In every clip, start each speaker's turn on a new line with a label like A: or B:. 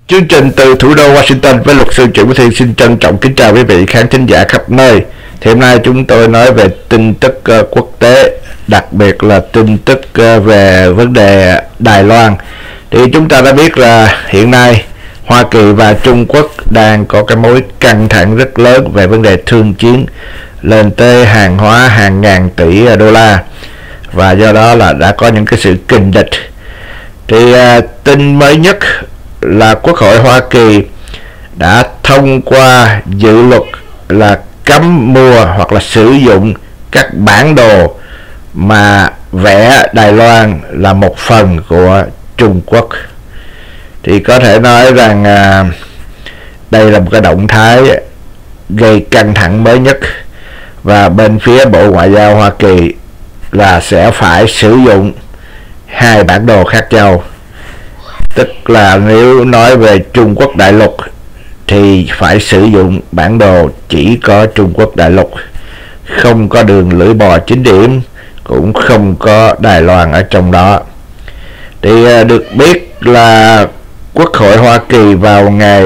A: Chương trình từ thủ đô Washington với luật sư Trịnh Quốc Thiên xin trân trọng kính chào quý vị khán thính giả khắp nơi. Thì hôm nay chúng tôi nói về tin tức quốc tế, đặc biệt là tin tức về vấn đề Đài Loan. Thì chúng ta đã biết là hiện nay Hoa Kỳ và Trung Quốc đang có cái mối căng thẳng rất lớn về vấn đề thương chiến lên tới hàng hóa hàng ngàn tỷ đô la, và do đó là đã có những cái sự kình địch. Thì tin mới nhất là Quốc hội Hoa Kỳ đã thông qua dự luật là cấm mua hoặc là sử dụng các bản đồ mà vẽ Đài Loan là một phần của Trung Quốc. Thì có thể nói rằng đây là một cái động thái gây căng thẳng mới nhất, và bên phía Bộ Ngoại giao Hoa Kỳ là sẽ phải sử dụng hai bản đồ khác nhau. Tức là nếu nói về Trung Quốc đại lục thì phải sử dụng bản đồ chỉ có Trung Quốc đại lục, không có đường lưỡi bò chính điểm, cũng không có Đài Loan ở trong đó. Thì được biết là Quốc hội Hoa Kỳ vào ngày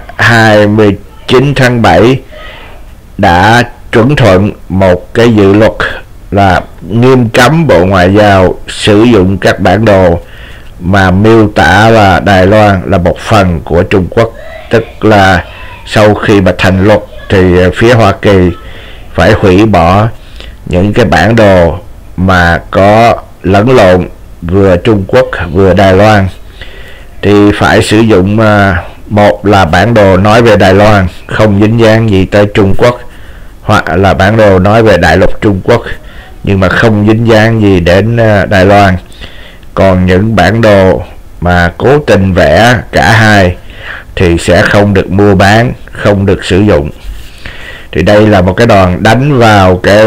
A: 29 tháng 7 đã chuẩn thuận một cái dự luật là nghiêm cấm Bộ Ngoại giao sử dụng các bản đồ mà miêu tả là Đài Loan là một phần của Trung Quốc. Tức là sau khi mà thành luật thì phía Hoa Kỳ phải hủy bỏ những cái bản đồ mà có lẫn lộn vừa Trung Quốc vừa Đài Loan, thì phải sử dụng một là bản đồ nói về Đài Loan không dính dáng gì tới Trung Quốc, hoặc là bản đồ nói về đại lục Trung Quốc nhưng mà không dính dáng gì đến Đài Loan. Còn những bản đồ mà cố tình vẽ cả hai thì sẽ không được mua bán, không được sử dụng. Thì đây là một cái đòn đánh vào cái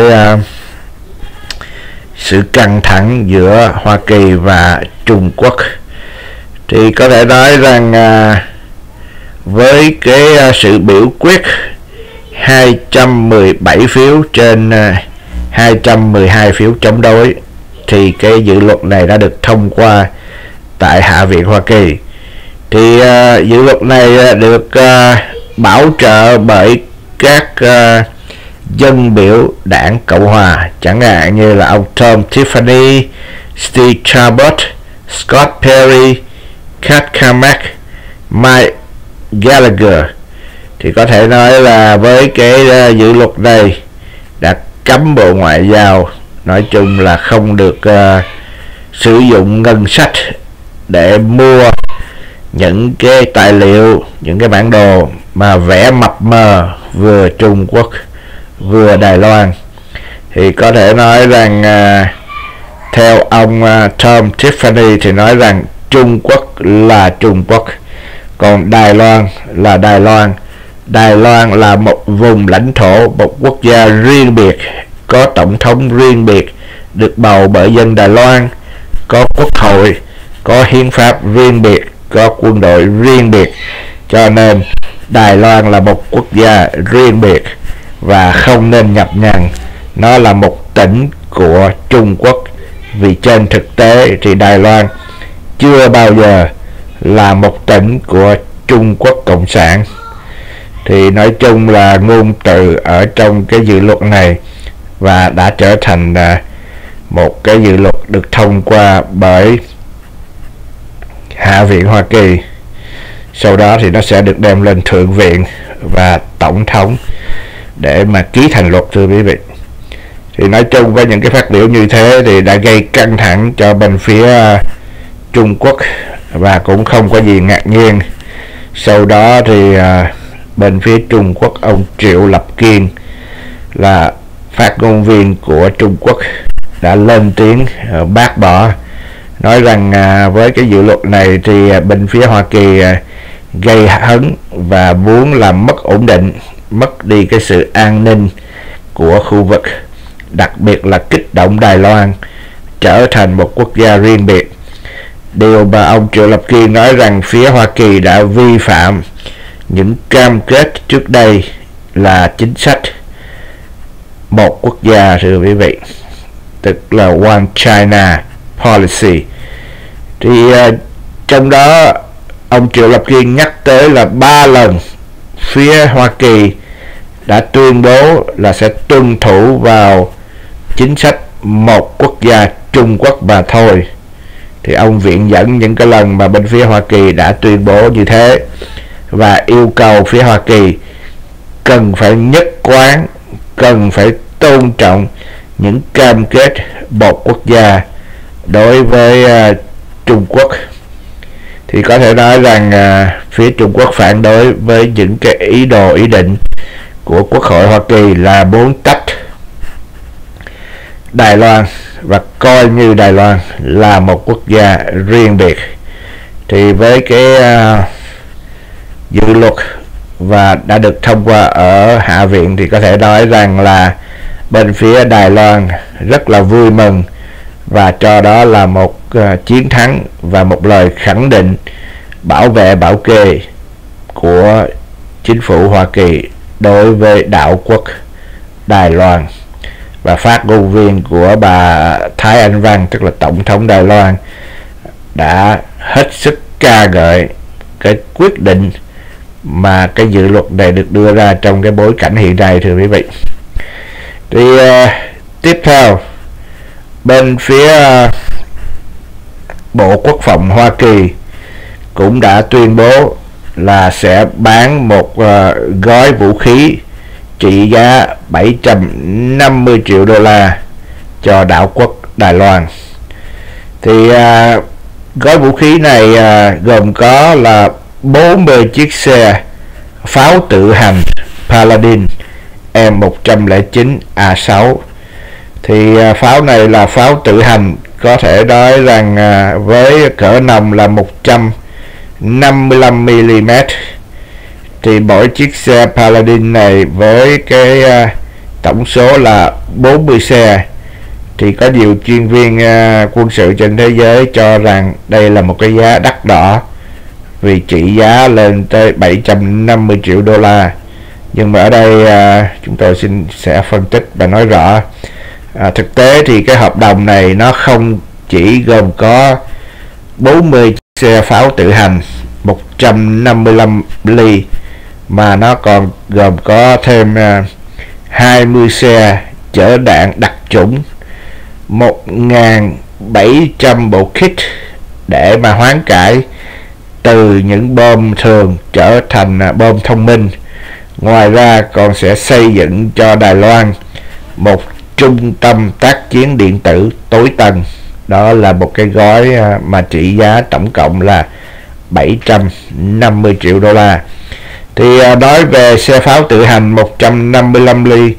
A: sự căng thẳng giữa Hoa Kỳ và Trung Quốc. Thì có thể nói rằng với cái sự biểu quyết 217 phiếu trên 212 phiếu chống đối thì cái dự luật này đã được thông qua tại Hạ viện Hoa Kỳ. Thì dự luật này được bảo trợ bởi các dân biểu đảng Cộng Hòa, chẳng hạn như là ông Tom Tiffany, Steve Chabot, Scott Perry, Kat Cammack, Mike Gallagher. Thì có thể nói là với cái dự luật này đã cấm Bộ Ngoại giao nói chung là không được sử dụng ngân sách để mua những cái tài liệu, những cái bản đồ mà vẽ mập mờ vừa Trung Quốc vừa Đài Loan. Thì có thể nói rằng theo ông Tom Tiffany thì nói rằng Trung Quốc là Trung Quốc, còn Đài Loan là Đài Loan. Đài Loan là một vùng lãnh thổ, một quốc gia riêng biệt, có tổng thống riêng biệt, được bầu bởi dân Đài Loan, có quốc hội, có hiến pháp riêng biệt, có quân đội riêng biệt. Cho nên Đài Loan là một quốc gia riêng biệt và không nên nhập nhằng nó là một tỉnh của Trung Quốc, vì trên thực tế thì Đài Loan chưa bao giờ là một tỉnh của Trung Quốc Cộng sản. Thì nói chung là ngôn từ ở trong cái dự luật này và đã trở thành một cái dự luật được thông qua bởi Hạ viện Hoa Kỳ. Sau đó thì nó sẽ được đem lên Thượng viện và Tổng thống để mà ký thành luật, thưa quý vị. Thì nói chung với những cái phát biểu như thế thì đã gây căng thẳng cho bên phía Trung Quốc, và cũng không có gì ngạc nhiên. Sau đó thì bên phía Trung Quốc, ông Triệu Lập Kiên là phát ngôn viên của Trung Quốc đã lên tiếng bác bỏ, nói rằng với cái dự luật này thì bên phía Hoa Kỳ gây hấn và muốn làm mất ổn định, mất đi cái sự an ninh của khu vực, đặc biệt là kích động Đài Loan trở thành một quốc gia riêng biệt. Điều mà ông Triệu Lập Kiên nói rằng phía Hoa Kỳ đã vi phạm những cam kết trước đây là chính sách một quốc gia, thưa quý vị, tức là One China Policy. Thì trong đó ông Triệu Lập Kiên nhắc tới là 3 lần phía Hoa Kỳ đã tuyên bố là sẽ tuân thủ vào chính sách một quốc gia Trung Quốc mà thôi. Thì ông viện dẫn những cái lần mà bên phía Hoa Kỳ đã tuyên bố như thế và yêu cầu phía Hoa Kỳ cần phải nhất quán, cần phải tôn trọng những cam kết một quốc gia đối với Trung Quốc. Thì có thể nói rằng phía Trung Quốc phản đối với những cái ý định của Quốc hội Hoa Kỳ là muốn tách Đài Loan và coi như Đài Loan là một quốc gia riêng biệt. Thì với cái dự luật và đã được thông qua ở Hạ viện thì có thể nói rằng là bên phía Đài Loan rất là vui mừng và cho đó là một chiến thắng và một lời khẳng định bảo vệ bảo kê của chính phủ Hoa Kỳ đối với đảo quốc Đài Loan. Và phát ngôn viên của bà Thái Anh Văn, tức là Tổng thống Đài Loan, đã hết sức ca ngợi cái quyết định mà cái dự luật này được đưa ra trong cái bối cảnh hiện nay, thưa quý vị. Thì tiếp theo, bên phía Bộ Quốc phòng Hoa Kỳ cũng đã tuyên bố là sẽ bán một gói vũ khí trị giá 750 triệu đô la cho đảo quốc Đài Loan. Thì gói vũ khí này gồm có là 40 chiếc xe pháo tự hành Paladin M109A6. Thì pháo này là pháo tự hành, có thể nói rằng với cỡ nòng là 155mm. Thì mỗi chiếc xe Paladin này với cái tổng số là 40 xe thì có nhiều chuyên viên quân sự trên thế giới cho rằng đây là một cái giá đắt đỏ vì trị giá lên tới 750 triệu đô la. Nhưng mà ở đây chúng tôi sẽ phân tích và nói rõ. Thực tế thì cái hợp đồng này nó không chỉ gồm có 40 chiếc xe pháo tự hành 155 ly, mà nó còn gồm có thêm 20 xe chở đạn đặc chủng, 1.700 bộ kit để mà hoán cải từ những bom thường trở thành bom thông minh. Ngoài ra còn sẽ xây dựng cho Đài Loan một trung tâm tác chiến điện tử tối tân. Đó là một cái gói mà trị giá tổng cộng là 750 triệu đô la. Thì nói về xe pháo tự hành 155 ly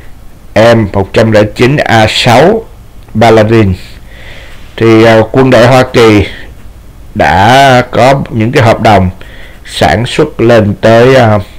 A: M109A6 Paladin thì quân đội Hoa Kỳ đã có những cái hợp đồng sản xuất lên tới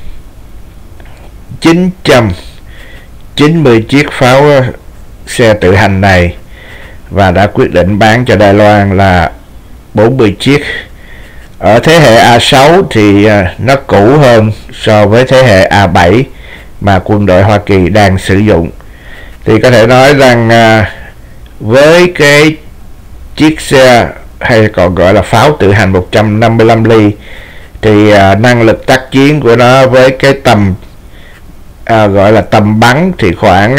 A: 990 chiếc pháo xe tự hành này và đã quyết định bán cho Đài Loan là 40 chiếc. Ở thế hệ A6 thì nó cũ hơn so với thế hệ A7 mà quân đội Hoa Kỳ đang sử dụng. Thì có thể nói rằng với cái chiếc xe hay còn gọi là pháo tự hành 155 ly thì năng lực tác chiến của nó với cái tầm gọi là tầm bắn thì khoảng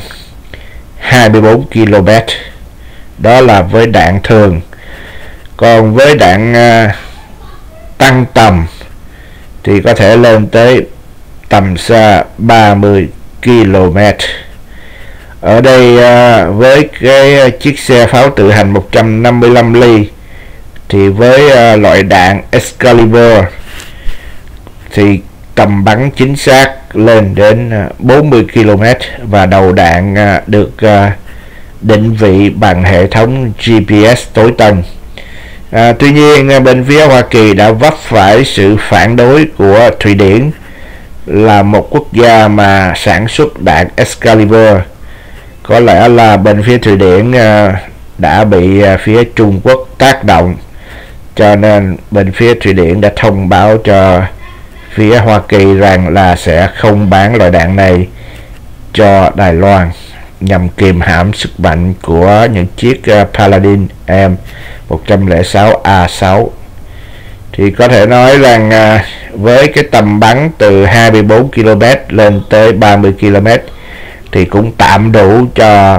A: 24 km. Đó là với đạn thường. Còn với đạn tăng tầm thì có thể lên tới tầm xa 30 km. Ở đây với cái chiếc xe pháo tự hành 155 ly thì với loại đạn Excalibur thì tầm bắn chính xác lên đến 40 km và đầu đạn được định vị bằng hệ thống GPS tối tân. Tuy nhiên bên phía Hoa Kỳ đã vấp phải sự phản đối của Thụy Điển, là một quốc gia mà sản xuất đạn Excalibur. Có lẽ là bên phía Thụy Điển đã bị phía Trung Quốc tác động, cho nên bên phía Thụy Điển đã thông báo cho phía Hoa Kỳ rằng là sẽ không bán loại đạn này cho Đài Loan, nhằm kiềm hãm sức mạnh của những chiếc Paladin M106A6. thì có thể nói rằng với cái tầm bắn từ 24 km lên tới 30 km thì cũng tạm đủ cho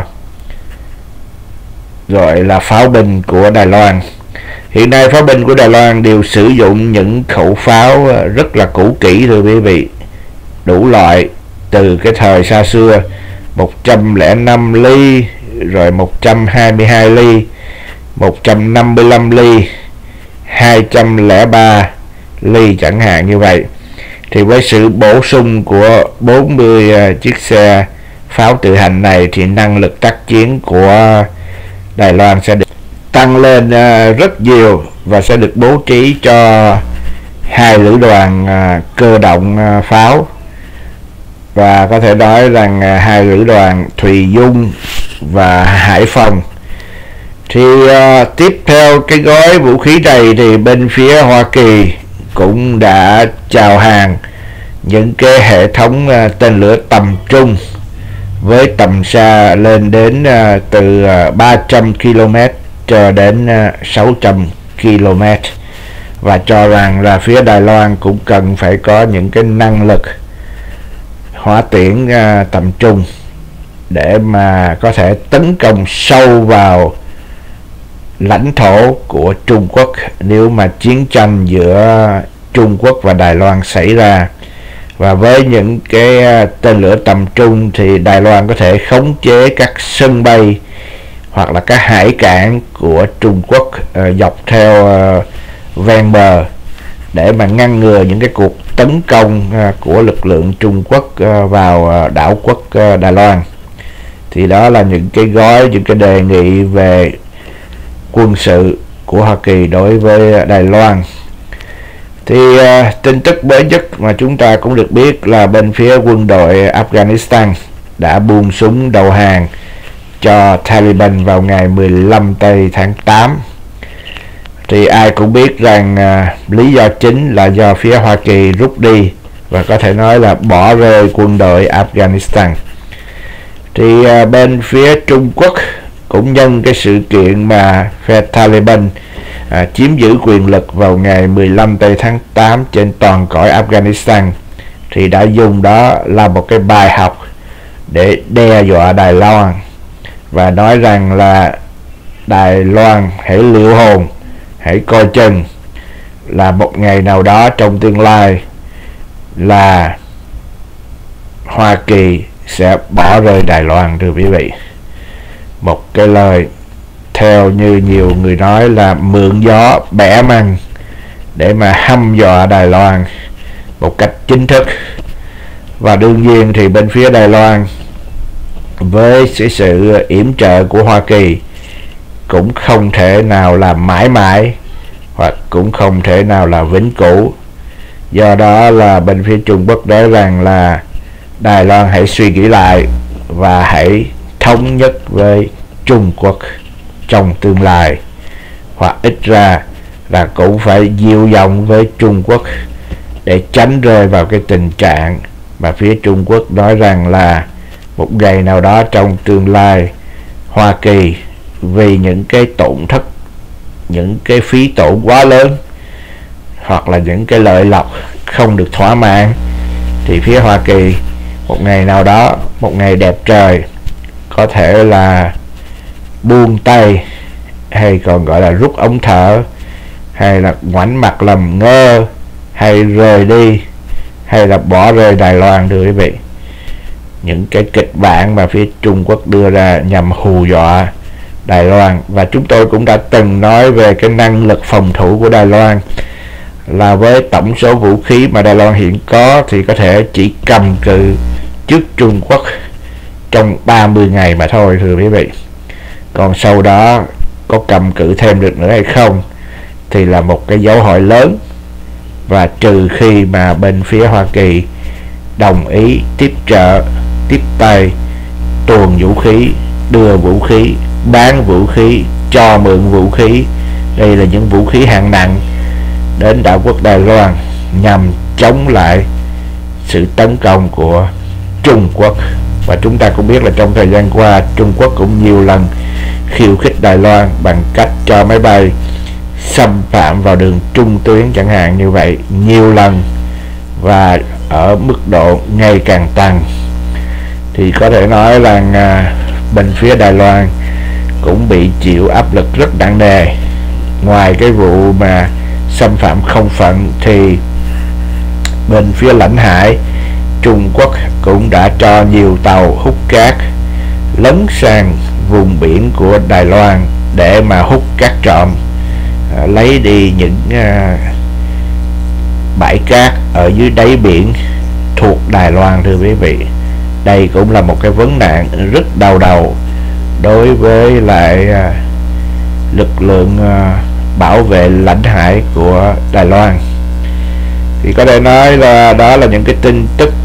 A: gọi là pháo binh của Đài Loan. Hiện nay pháo binh của Đài Loan đều sử dụng những khẩu pháo rất là cũ kỹ thưa quý vị, đủ loại, từ cái thời xa xưa 105 ly, rồi 122 ly, 155 ly, 203 ly chẳng hạn như vậy. Thì với sự bổ sung của 40 chiếc xe pháo tự hành này thì năng lực tác chiến của Đài Loan sẽ được tăng lên rất nhiều và sẽ được bố trí cho 2 lữ đoàn cơ động pháo, và có thể nói rằng 2 lữ đoàn Thùy Dung và Hải Phòng. Thì tiếp theo cái gói vũ khí này thì bên phía Hoa Kỳ cũng đã chào hàng những cái hệ thống tên lửa tầm trung với tầm xa lên đến từ 300 km cho đến 600 km, và cho rằng là phía Đài Loan cũng cần phải có những cái năng lực hỏa tiễn tầm trung để mà có thể tấn công sâu vào lãnh thổ của Trung Quốc nếu mà chiến tranh giữa Trung Quốc và Đài Loan xảy ra. Và với những cái tên lửa tầm trung thì Đài Loan có thể khống chế các sân bay hoặc là các hải cảng của Trung Quốc dọc theo ven bờ để mà ngăn ngừa những cái cuộc tấn công của lực lượng Trung Quốc vào đảo quốc Đài Loan. Thì đó là những cái gói, những cái đề nghị về quân sự của Hoa Kỳ đối với Đài Loan. Thì tin tức mới nhất mà chúng ta cũng được biết là bên phía quân đội Afghanistan đã buông súng đầu hàng cho Taliban vào ngày 15 tây tháng 8. Thì ai cũng biết rằng lý do chính là do phía Hoa Kỳ rút đi và có thể nói là bỏ rơi quân đội Afghanistan. Thì bên phía Trung Quốc cũng nhân cái sự kiện mà phe Taliban chiếm giữ quyền lực vào ngày 15 tây tháng 8 trên toàn cõi Afghanistan thì đã dùng đó là một cái bài học để đe dọa Đài Loan và nói rằng là Đài Loan hãy liệu hồn, hãy coi chừng là một ngày nào đó trong tương lai là Hoa Kỳ sẽ bỏ rơi Đài Loan thưa quý vị. Một cái lời theo như nhiều người nói là mượn gió bẻ măng để mà hăm dọa Đài Loan một cách chính thức. Và đương nhiên thì bên phía Đài Loan với sự yểm trợ của Hoa Kỳ cũng không thể nào là mãi mãi hoặc cũng không thể nào là vĩnh cửu. Do đó là bên phía Trung Quốc nói rằng là Đài Loan hãy suy nghĩ lại và hãy thống nhất với Trung Quốc trong tương lai, hoặc ít ra là cũng phải dịu giọng với Trung Quốc để tránh rơi vào cái tình trạng mà phía Trung Quốc nói rằng là một ngày nào đó trong tương lai Hoa Kỳ vì những cái tổn thất, những cái phí tổn quá lớn hoặc là những cái lợi lộc không được thỏa mãn thì phía Hoa Kỳ một ngày nào đó, một ngày đẹp trời, có thể là buông tay, hay còn gọi là rút ống thở, hay là ngoảnh mặt làm ngơ, hay rời đi, hay là bỏ rơi Đài Loan thưa quý vị. Những cái kịch bản mà phía Trung Quốc đưa ra nhằm hù dọa Đài Loan. Và chúng tôi cũng đã từng nói về cái năng lực phòng thủ của Đài Loan là với tổng số vũ khí mà Đài Loan hiện có thì có thể chỉ cầm cự trước Trung Quốc trong 30 ngày mà thôi thưa quý vị. Còn sau đó có cầm cự thêm được nữa hay không thì là một cái dấu hỏi lớn, và trừ khi mà bên phía Hoa Kỳ đồng ý tiếp trợ, tiếp tay, tuồn vũ khí, đưa vũ khí, bán vũ khí, cho mượn vũ khí, đây là những vũ khí hạng nặng, đến đảo quốc Đài Loan nhằm chống lại sự tấn công của Trung Quốc. Và chúng ta cũng biết là trong thời gian qua Trung Quốc cũng nhiều lần khiêu khích Đài Loan bằng cách cho máy bay xâm phạm vào đường trung tuyến chẳng hạn như vậy nhiều lần và ở mức độ ngày càng tăng, thì có thể nói là bên phía Đài Loan cũng bị chịu áp lực rất nặng nề. Ngoài cái vụ mà xâm phạm không phận thì bên phía lãnh hải Trung Quốc cũng đã cho nhiều tàu hút cát lấn sang vùng biển của Đài Loan để mà hút cát trộm, lấy đi những bãi cát ở dưới đáy biển thuộc Đài Loan. Thưa quý vị, đây cũng là một cái vấn nạn rất đau đầu đối với lại lực lượng bảo vệ lãnh hải của Đài Loan. Thì có thể nói là đó là những cái tin tức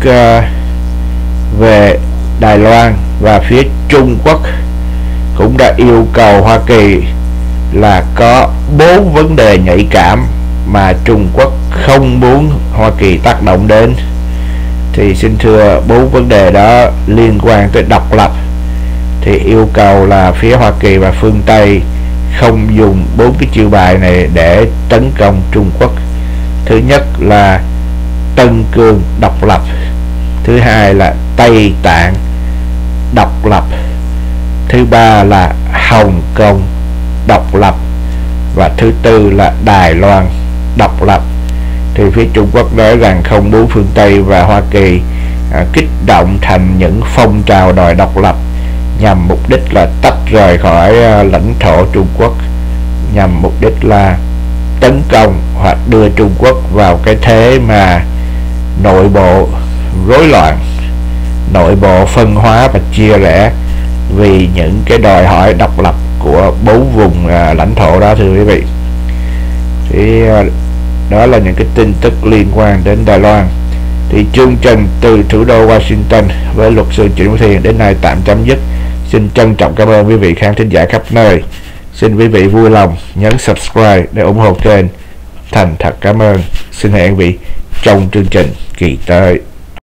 A: về Đài Loan, và phía Trung Quốc cũng đã yêu cầu Hoa Kỳ là có 4 vấn đề nhạy cảm mà Trung Quốc không muốn Hoa Kỳ tác động đến. Thì xin thưa, 4 vấn đề đó liên quan tới độc lập, thì yêu cầu là phía Hoa Kỳ và phương Tây không dùng 4 cái chiêu bài này để tấn công Trung Quốc. Thứ nhất là Tân Cương độc lập, thứ hai là Tây Tạng độc lập, thứ ba là Hồng Kông độc lập, và thứ tư là Đài Loan độc lập. Thì phía Trung Quốc nói rằng không muốn phương Tây và Hoa Kỳ kích động thành những phong trào đòi độc lập nhằm mục đích là tách rời khỏi lãnh thổ Trung Quốc, nhằm mục đích là tấn công hoặc đưa Trung Quốc vào cái thế mà nội bộ rối loạn, nội bộ phân hóa và chia rẽ vì những cái đòi hỏi độc lập của 4 vùng lãnh thổ đó. Thưa quý vị, thì đó là những cái tin tức liên quan đến Đài Loan. Thì chương trình từ thủ đô Washington với luật sư Trịnh Quốc Thiền đến nay tạm chấm dứt. Xin trân trọng cảm ơn quý vị khán thính giả khắp nơi. Xin quý vị vui lòng nhấn subscribe để ủng hộ kênh. Thành thật cảm ơn. Xin hẹn quý vị trong chương trình kỳ tới.